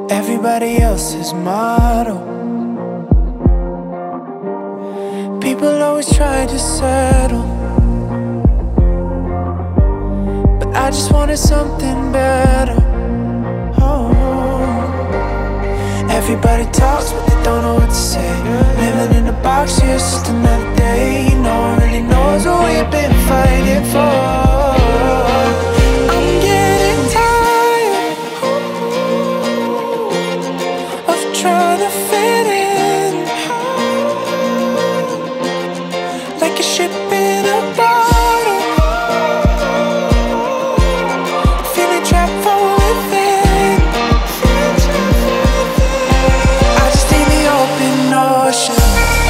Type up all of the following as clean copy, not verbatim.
everybody else's motto. People always try to settle, but I just wanted something better. Oh. Everybody talks, but they don't know what to say. Living in a box, yeah, it's just another day. No one really knows what we've been fighting for. Trying to fit in, like a ship in a bottle, feeling trapped from within. I just need the open ocean.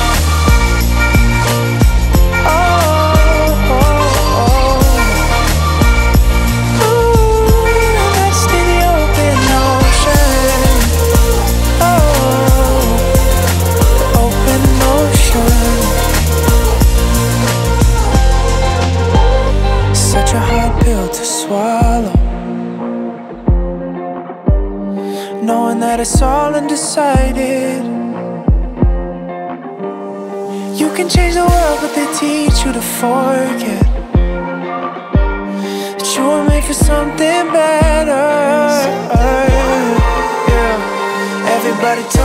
Such a hard pill to swallow, knowing that it's all undecided. You can change the world, but they teach you to forget that you were made for something better. Yeah. Everybody